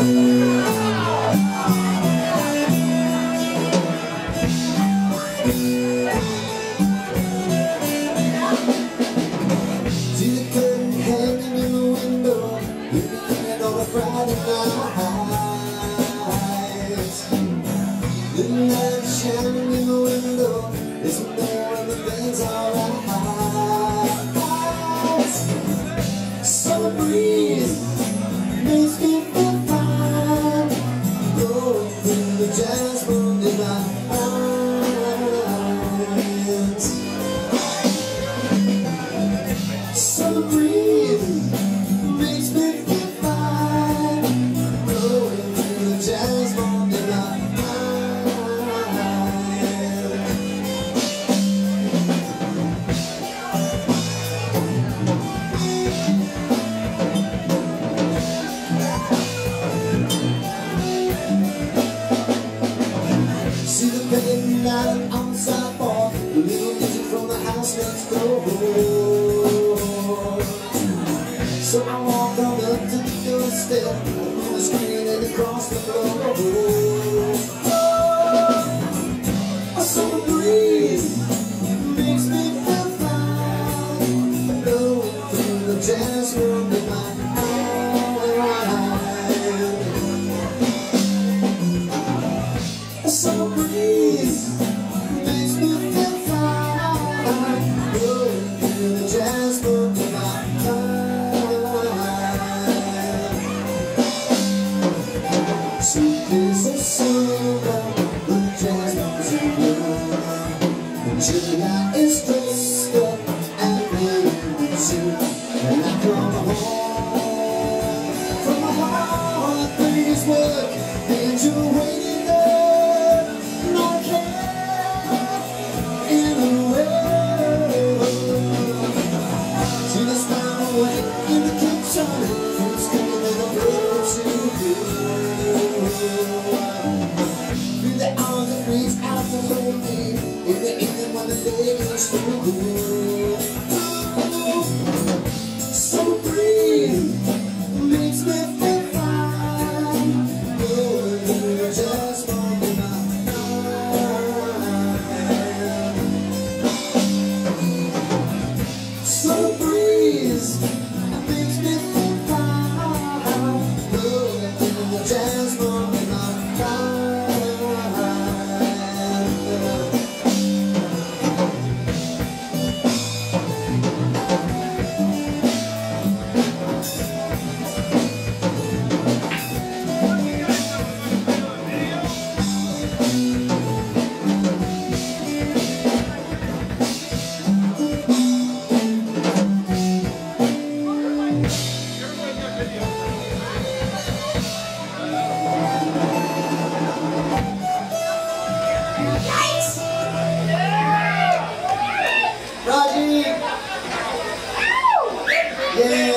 Friday nights, the light shining in the window, isn't there when the things are right? Summer breeze makes me feel fine, blowing through the jasmine in my eyes. Summer breeze makes me feel fine, blowing through the jasmine in my see the painting out on the sidewalk, the little music from the house next door. So I walk on up to the doorstep, on the screen and across the floor. A summer breeze makes me feel fine, blowing through the jasmine in my eyes. A summer breeze makes me feel fine, blowing through the jasmine in my eyes. Sweet is the silver, the jasmine's in bloom, and Julia is dressed up and bathing suit, and I come home from a hard day's work, and you're waiting there, not a care in the world. See the smile away in the kitchen, food's cooking and the food to do. Feel the arms that reach out to hold me in the evening when the day is through. Summer breeze makes me feel fine, blowing through the jasmine in my eyes. Summer breeze makes me feel fine, blowing through the jasmine in my eyes. Raji! Yay!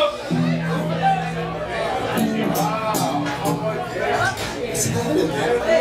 Excited.